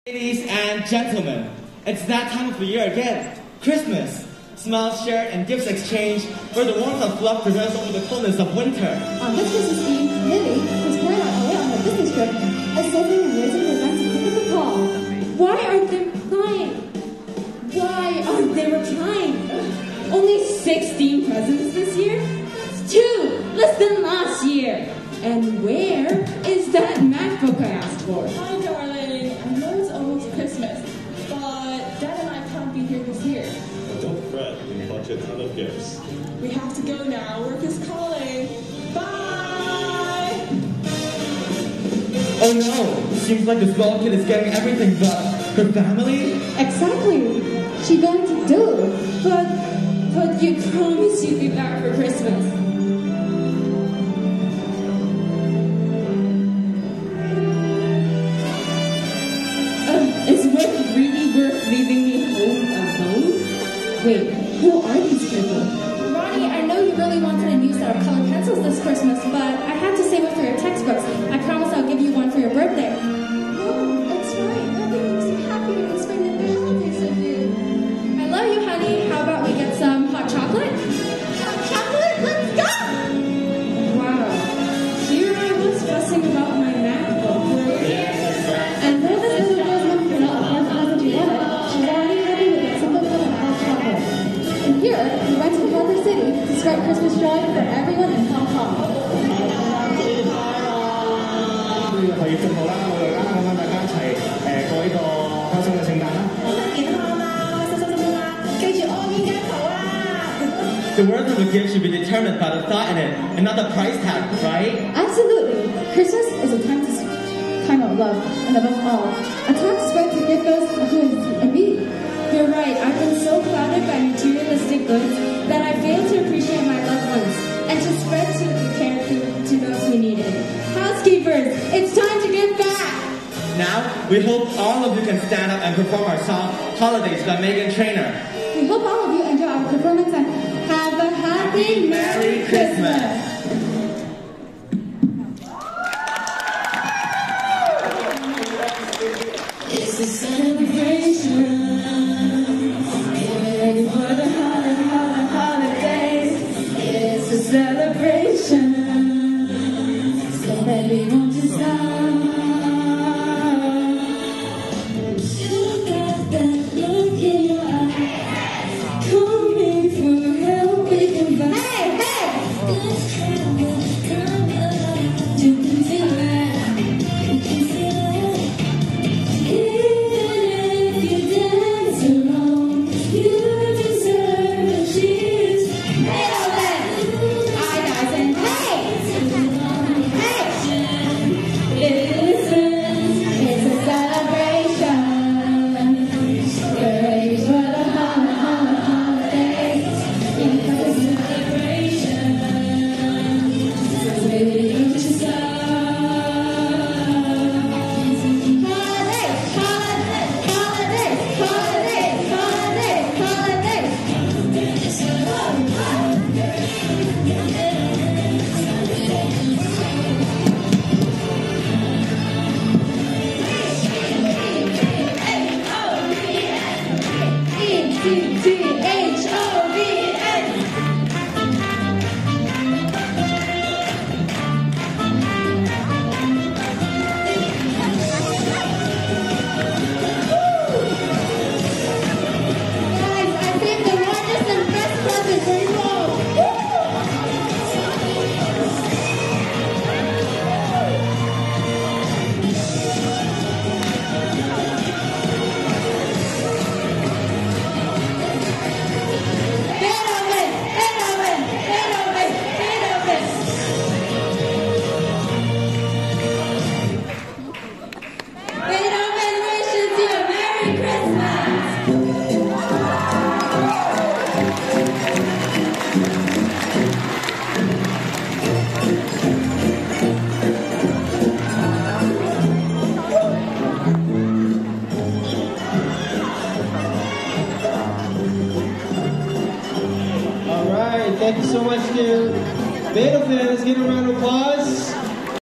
Ladies and gentlemen, it's that time of the year again, Christmas. Smiles shared and gifts exchanged, where the warmth of love prevails over the coldness of winter. On this Christmas Eve, Lily, who's going away on her business trip, is sitting and raising her hand to pick up the call. Why aren't they replying? Why aren't they replying? Only 16 presents this year? It's 2 less than last year. And where is that MacBook I asked for? Hi, darling. I know it's almost Christmas, but Dad and I can't be here this year. Well, don't fret. We bought you a ton of gifts. We have to go now. Work is calling. Bye! Oh no! Seems like this little kid is getting everything but her family? Exactly. She going to do. But you promised you'd be back for Christmas. Is it really worth leaving me home alone? Wait, who are these people? Ronnie, I know you really wanted a new set of colored pencils this Christmas, but I had to save up for your textbooks. I promise I'll give you one for your birthday. No, it's fine. Nothing makes me happier than spending the holidays with you. I love you, honey. How about we get some hot chocolate? Hot chocolate? Let's go! Wow. Here I was fussing about my MacBook. And then this little girl's mom put out a present you wanted. She's already ready to get something for hot chocolate. And here, we went to Culver City to spread Christmas joy for everyone in Hong Kong. 去中途啦，我哋啦，咁大家一齊過呢個開心嘅聖誕啦！ 健康啦，開心啦，記住屙煙雞頭啊！ The worth of a gift should be determined by the thought in it, and not the price tag, right? Absolutely. Christmas is a time of love, and above all, a time to spread to give those who is in need. You're right. I've been so clouded by materialistic goods that I fail to appreciate my loved ones and to spread to care to those who need it. Housekeepers, it's time to give back. Now, we hope all of you can stand up and perform our song, Holidays by Meghan Trainor. We hope all of you enjoy our performance and have a happy Merry Christmas! It's a celebration. Get ready for the holidays. It's a celebration. So baby, won't you stop? You got that look in your eye. Coming for help, we can buy. Hey! You can feel it. You can feel it. Even if you dance alone, you deserve a cheers. Hey, all that. Hi, guys, and hey! Hey! Listen, it's a celebration. We're ready for the holidays. It's a celebration. So baby, don't you stop. Thank you so much to Beethoven. Let's give a round of applause.